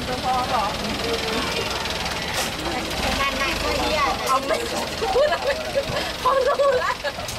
พอหรอมันหนักเลยอ่ะเอาไม่พูดอะไรพอรู้แล้ว